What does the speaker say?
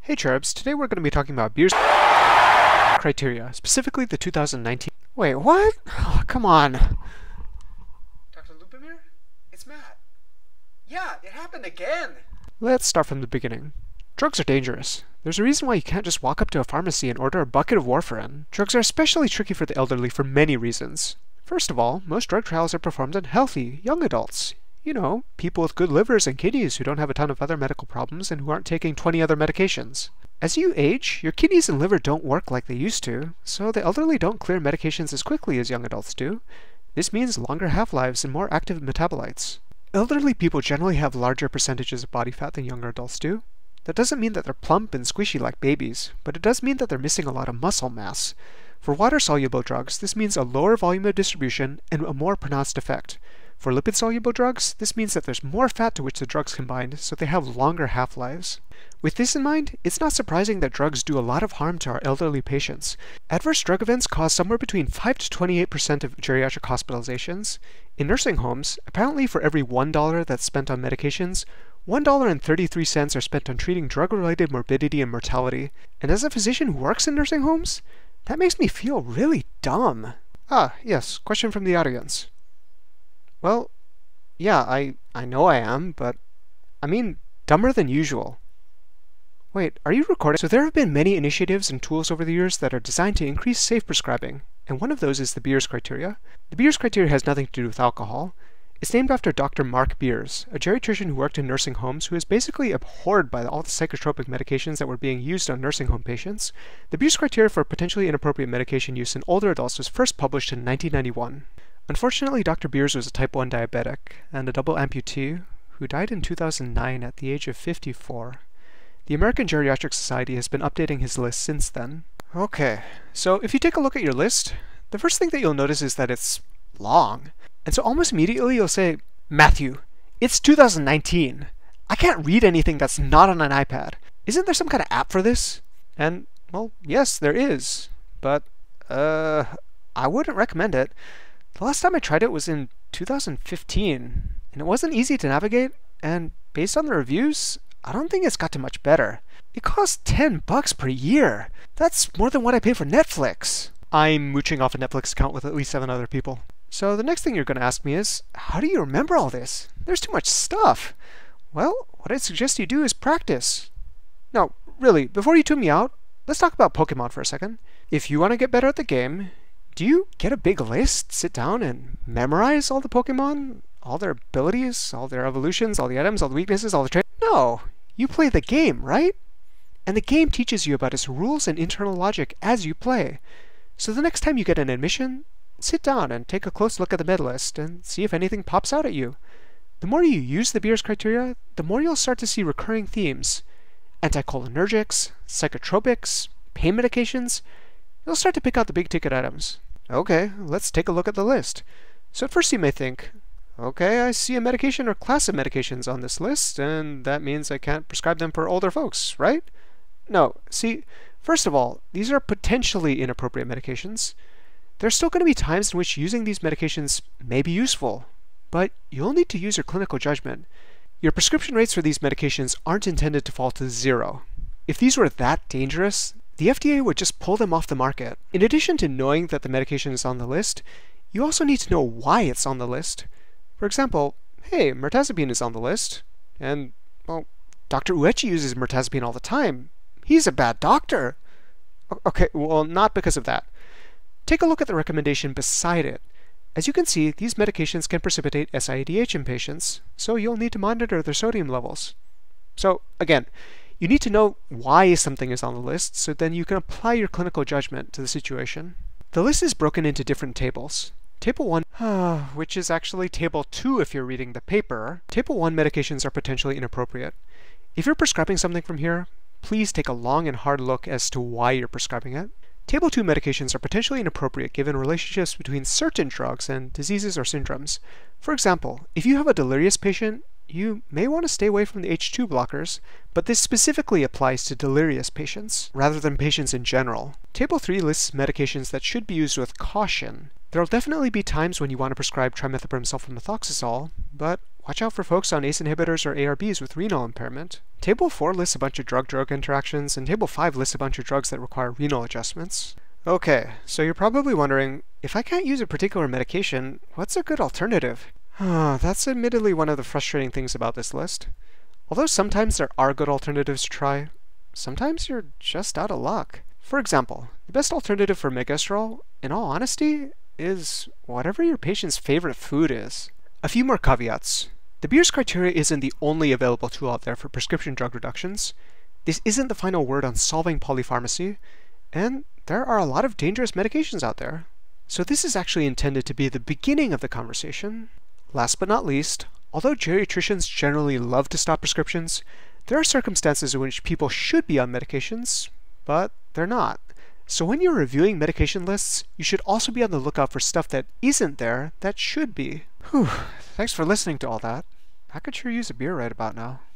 Hey Cherubs, today we're going to be talking about Beer's criteria, specifically the 2019... Wait, what? Oh, come on. Dr. Lupamir? It's Matt. Yeah, it happened again! Let's start from the beginning. Drugs are dangerous. There's a reason why you can't just walk up to a pharmacy and order a bucket of warfarin. Drugs are especially tricky for the elderly for many reasons. First of all, most drug trials are performed on healthy, young adults. You know, people with good livers and kidneys who don't have a ton of other medical problems and who aren't taking 20 other medications. As you age, your kidneys and liver don't work like they used to, so the elderly don't clear medications as quickly as young adults do. This means longer half-lives and more active metabolites. Elderly people generally have larger percentages of body fat than younger adults do. That doesn't mean that they're plump and squishy like babies, but it does mean that they're missing a lot of muscle mass. For water-soluble drugs, this means a lower volume of distribution and a more pronounced effect. For lipid-soluble drugs, this means that there's more fat to which the drugs combine, so they have longer half-lives. With this in mind, it's not surprising that drugs do a lot of harm to our elderly patients. Adverse drug events cause somewhere between 5 to 28% of geriatric hospitalizations. In nursing homes, apparently for every $1 that's spent on medications, $1.33 are spent on treating drug-related morbidity and mortality. And as a physician who works in nursing homes, that makes me feel really dumb. Ah, yes, question from the audience. Well, yeah, I know I am, but I mean dumber than usual. Wait, are you recording? So there have been many initiatives and tools over the years that are designed to increase safe prescribing, and one of those is the Beers criteria. The Beers criteria has nothing to do with alcohol. It's named after Dr. Mark Beers, a geriatrician who worked in nursing homes who is basically abhorred by all the psychotropic medications that were being used on nursing home patients. The Beers criteria for potentially inappropriate medication use in older adults was first published in 1991. Unfortunately, Dr. Beers was a type 1 diabetic and a double amputee who died in 2009 at the age of 54. The American Geriatric Society has been updating his list since then. Okay, so if you take a look at your list, the first thing that you'll notice is that it's long. And so almost immediately you'll say, Matthew, it's 2019. I can't read anything that's not on an iPad. Isn't there some kind of app for this? And, well, yes, there is. But, I wouldn't recommend it. The last time I tried it was in 2015, and it wasn't easy to navigate, and based on the reviews, I don't think it's gotten much better. It costs $10 per year. That's more than what I pay for Netflix. I'm mooching off a Netflix account with at least 7 other people. So the next thing you're going to ask me is, how do you remember all this? There's too much stuff. Well, what I'd suggest you do is practice. No, really, before you tune me out, let's talk about Pokemon for a second. If you want to get better at the game, do you get a big list, sit down, and memorize all the Pokemon? All their abilities, all their evolutions, all the items, all the weaknesses, all the traits? No! You play the game, right? And the game teaches you about its rules and internal logic as you play. So the next time you get an admission, sit down and take a close look at the med list and see if anything pops out at you. The more you use the Beers criteria, the more you'll start to see recurring themes. Anticholinergics, psychotropics, pain medications. You'll start to pick out the big-ticket items. Okay, let's take a look at the list. So at first you may think, okay, I see a medication or class of medications on this list, and that means I can't prescribe them for older folks, right? No, see, first of all, these are potentially inappropriate medications. There are still going to be times in which using these medications may be useful, but you'll need to use your clinical judgment. Your prescription rates for these medications aren't intended to fall to 0. If these were that dangerous, the FDA would just pull them off the market. In addition to knowing that the medication is on the list, you also need to know why it's on the list. For example, hey, mirtazapine is on the list, and, well, Dr. Uechi uses mirtazapine all the time. He's a bad doctor. Okay, well, not because of that. Take a look at the recommendation beside it. As you can see, these medications can precipitate SIADH in patients, so you'll need to monitor their sodium levels. So, again, you need to know why something is on the list, so then you can apply your clinical judgment to the situation. The list is broken into different tables. Table 1, which is actually Table 2 if you're reading the paper. Table 1 medications are potentially inappropriate. If you're prescribing something from here, please take a long and hard look as to why you're prescribing it. Table 2 medications are potentially inappropriate given relationships between certain drugs and diseases or syndromes. For example, if you have a delirious patient, you may want to stay away from the H2 blockers, but this specifically applies to delirious patients, rather than patients in general. Table 3 lists medications that should be used with caution. There will definitely be times when you want to prescribe trimethoprim sulfamethoxazole, but Watch out for folks on ACE inhibitors or ARBs with renal impairment. Table 4 lists a bunch of drug-drug interactions, and Table 5 lists a bunch of drugs that require renal adjustments. Okay, so you're probably wondering, if I can't use a particular medication, what's a good alternative? That's admittedly one of the frustrating things about this list. Although sometimes there are good alternatives to try, sometimes you're just out of luck. For example, the best alternative for megestrol, in all honesty, is whatever your patient's favorite food is. A few more caveats. The Beers criteria isn't the only available tool out there for prescription drug reductions. This isn't the final word on solving polypharmacy, and there are a lot of dangerous medications out there. So this is actually intended to be the beginning of the conversation. Last but not least, although geriatricians generally love to stop prescriptions, there are circumstances in which people should be on medications, but they're not. So when you're reviewing medication lists, you should also be on the lookout for stuff that isn't there that should be. Whew, thanks for listening to all that. I could sure use a beer right about now.